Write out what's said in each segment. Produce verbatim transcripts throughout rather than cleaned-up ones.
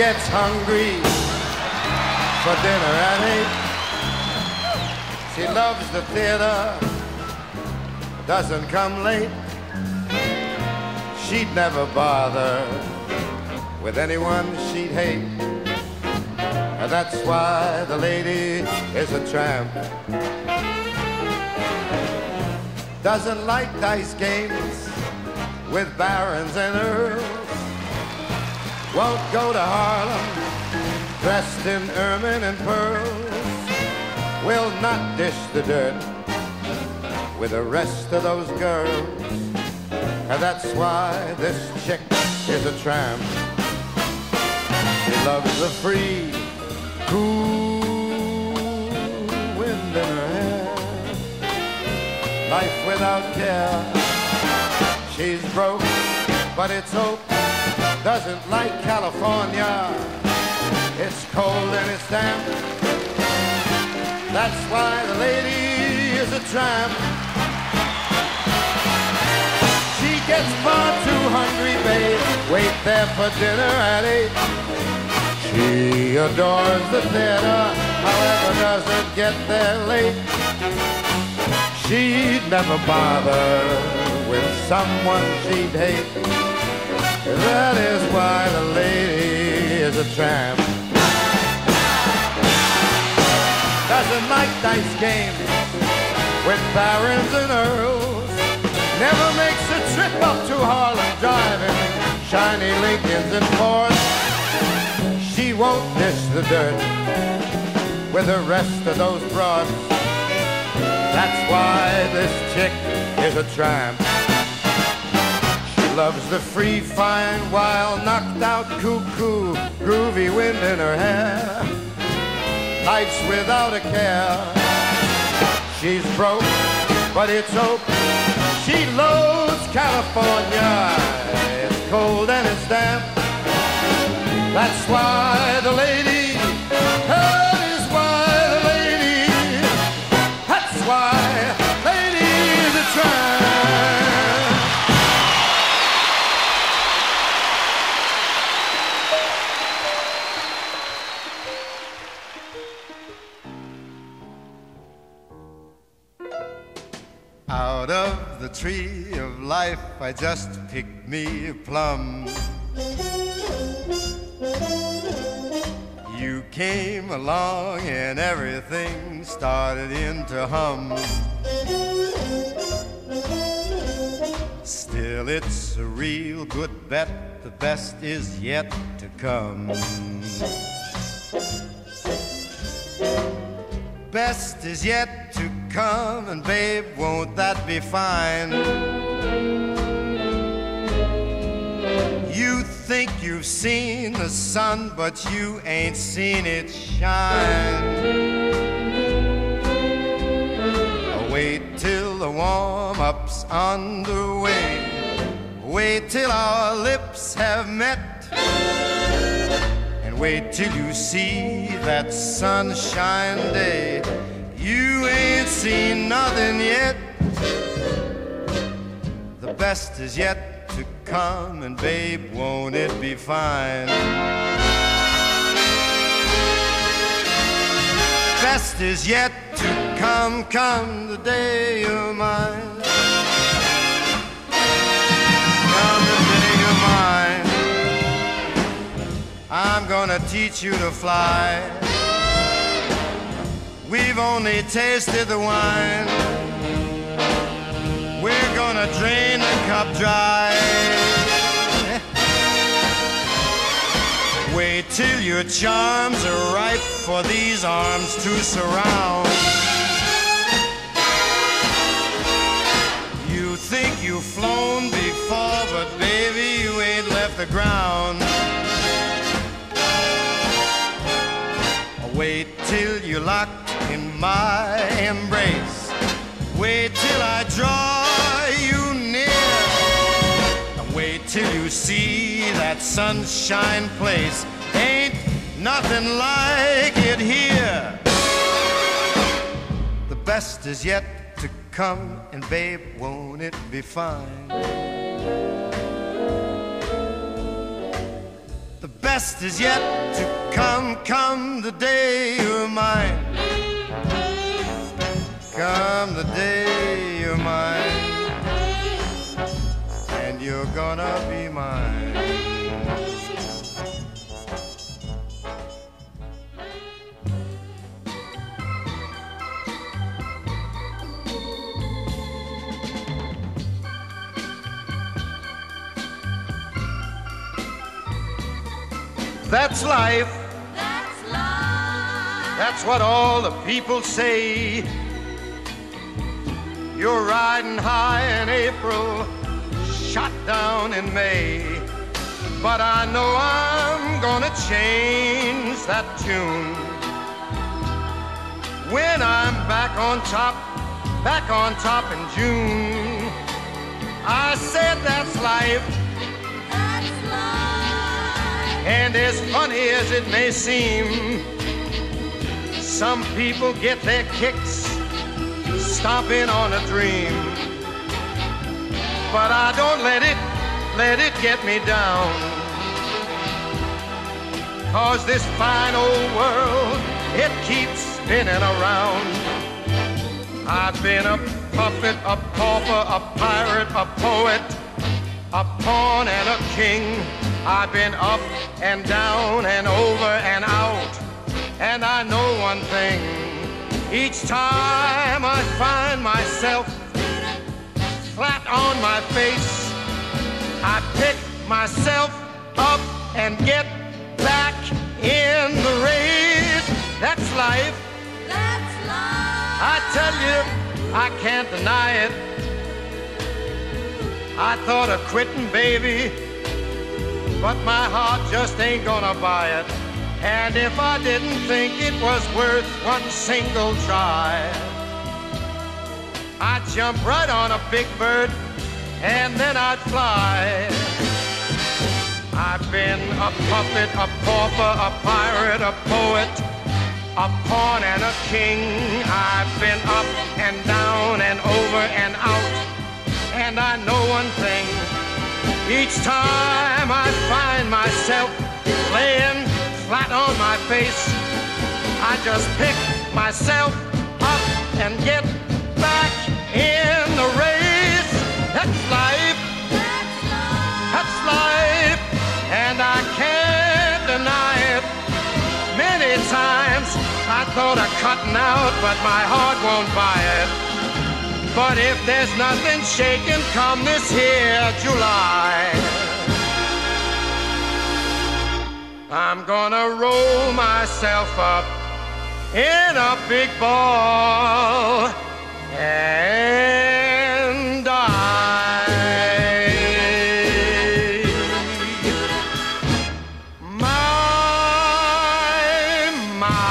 gets hungry for dinner at eight. She loves the theater, doesn't come late. She'd never bother with anyone she'd hate. And that's why the lady is a tramp. Doesn't like dice games with barons and earls. Won't go to Harlem dressed in ermine and pearls. Will not dish the dirt with the rest of those girls. And that's why this chick is a tramp. She loves the free, cool wind in her hair, life without care. She's broke, but it's hope. Doesn't like California. It's cold and it's damp. That's why the lady is a tramp. She gets far too hungry, babe. Wait there for dinner at eight. She adores the theater, however doesn't get there late. She'd never bother with someone she'd hate. That is why the lady is a tramp. Doesn't like dice games with barons and earls. Never makes a trip up to Harlem driving shiny Lincolns and Fords. She won't dish the dirt with the rest of those broads. That's why this chick is a tramp. She loves the free, fine, wild, knocked out, cuckoo, groovy wind in her hair. Nights without a care. She's broke, but it's hope. She loathes California. It's cold and it's damp. That's why the lady, that is why the lady, that's why lady is a tramp. Out of the tree of life I just picked me a plum. You came along and everything started in to hum. Still it's a real good bet, the best is yet to come. Best is yet to come, and babe, won't that be fine? You think you've seen the sun, but you ain't seen it shine. Wait till the warm-up's underway. Wait till our lips have met. And wait till you see that sunshine day. You ain't seen nothing yet. The best is yet to come, and babe, won't it be fine? Best is yet to come, come the day you're mine. Come the day you're mine. I'm gonna teach you to fly. We've only tasted the wine. We're gonna drain the cup dry. Wait till your charms are ripe for these arms to surround. You think you've flown before, but baby, you ain't left the ground. Wait till you're locked in my embrace. Wait till I draw you near. Wait till you see that sunshine place. Ain't nothing like it here. The best is yet to come, and babe, won't it be fine? The best best is yet to come. Come the day you're mine. Come the day you're mine. And you're gonna be mine. That's life. That's life. That's what all the people say. You're riding high in April, shot down in May. But I know I'm gonna change that tune when I'm back on top, back on top in June. I said that's life. That's life. And as funny as it may seem, some people get their kicks stomping on a dream. But I don't let it, let it get me down. 'Cause this fine old world, it keeps spinning around. I've been a puppet, a pauper, a pirate, a poet, a pawn and a king. I've been up and down and over and out. And I know one thing, each time I find myself flat on my face, I pick myself up and get back in the race. That's life. That's life. I tell you, I can't deny it. I thought of quitting, baby, but my heart just ain't gonna buy it. And if I didn't think it was worth one single try, I'd jump right on a big bird and then I'd fly. I've been a puppet, a pauper, a pirate, a poet, a pawn and a king. I've been up and down and over and out. And I know one thing, each time I find myself laying flat on my face, I just pick myself up and get back in the race. That's life. That's life. That's life. And I can't deny it. Many times I thought of cutting out, but my heart won't buy it. But if there's nothing shaking come this here July, I'm gonna roll myself up in a big ball and die. My, my.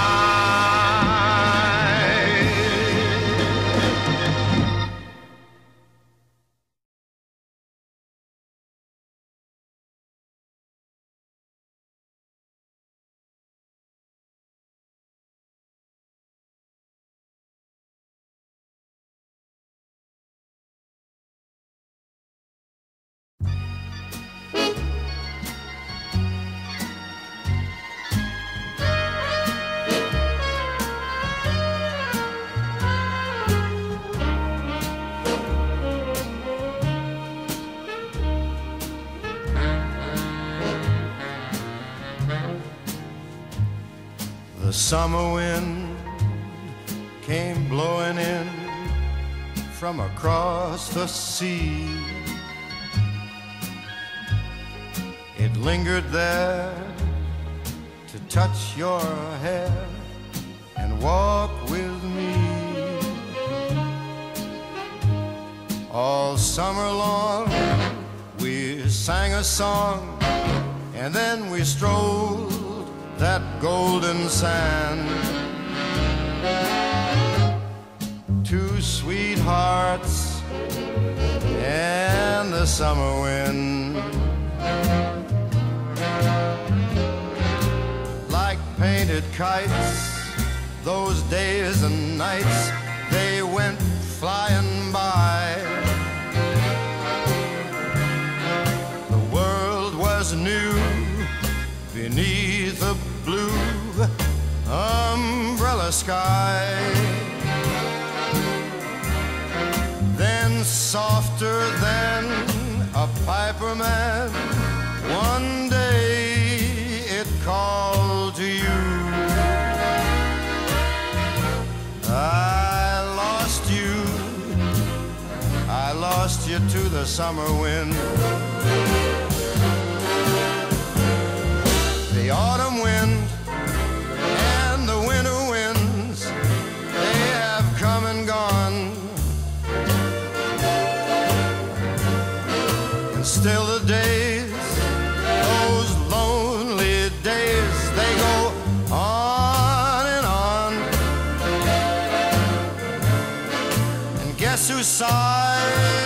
The summer wind came blowing in from across the sea. It lingered there to touch your hair and walk with me. All summer long we sang a song, and then we strolled that golden sand. Two sweethearts and the summer wind, like painted kites, those days and nights, they went flying by. The world was new the sky. Then softer than a piper man, one day it called to you. I lost you, I lost you to the summer wind. The autumn wind and the winter winds, they have come and gone. And still the days, those lonely days, they go on and on. And guess who sighs